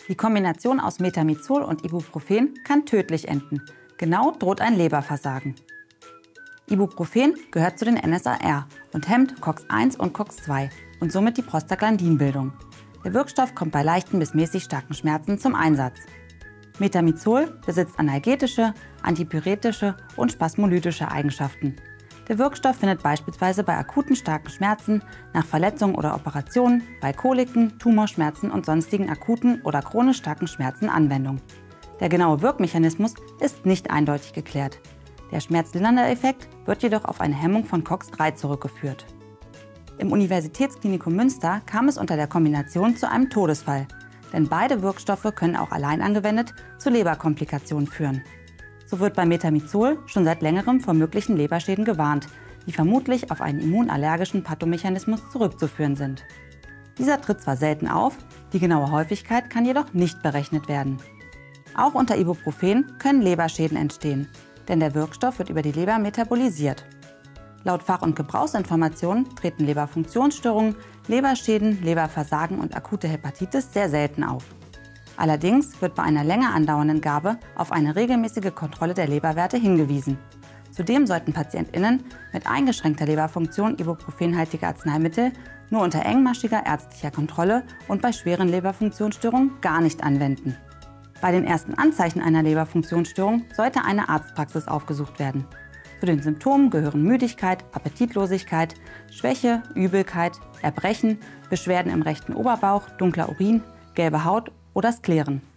Die Kombination aus Metamizol und Ibuprofen kann tödlich enden. Genau droht ein Leberversagen. Ibuprofen gehört zu den NSAR und hemmt COX-1 und COX-2 und somit die Prostaglandinbildung. Der Wirkstoff kommt bei leichten bis mäßig starken Schmerzen zum Einsatz. Metamizol besitzt analgetische, antipyretische und spasmolytische Eigenschaften. Der Wirkstoff findet beispielsweise bei akuten starken Schmerzen, nach Verletzungen oder Operationen, bei Koliken, Tumorschmerzen und sonstigen akuten oder chronisch starken Schmerzen Anwendung. Der genaue Wirkmechanismus ist nicht eindeutig geklärt. Der schmerzlindernde Effekt wird jedoch auf eine Hemmung von COX-3 zurückgeführt. Im Universitätsklinikum Münster kam es unter der Kombination zu einem Todesfall, denn beide Wirkstoffe können auch allein angewendet zu Leberkomplikationen führen. So wird bei Metamizol schon seit längerem vor möglichen Leberschäden gewarnt, die vermutlich auf einen immunallergischen Pathomechanismus zurückzuführen sind. Dieser tritt zwar selten auf, die genaue Häufigkeit kann jedoch nicht berechnet werden. Auch unter Ibuprofen können Leberschäden entstehen, denn der Wirkstoff wird über die Leber metabolisiert. Laut Fach- und Gebrauchsinformationen treten Leberfunktionsstörungen, Leberschäden, Leberversagen und akute Hepatitis sehr selten auf. Allerdings wird bei einer länger andauernden Gabe auf eine regelmäßige Kontrolle der Leberwerte hingewiesen. Zudem sollten PatientInnen mit eingeschränkter Leberfunktion ibuprofenhaltige Arzneimittel nur unter engmaschiger ärztlicher Kontrolle und bei schweren Leberfunktionsstörungen gar nicht anwenden. Bei den ersten Anzeichen einer Leberfunktionsstörung sollte eine Arztpraxis aufgesucht werden. Zu den Symptomen gehören Müdigkeit, Appetitlosigkeit, Schwäche, Übelkeit, Erbrechen, Beschwerden im rechten Oberbauch, dunkler Urin, gelbe Haut oder Skleren.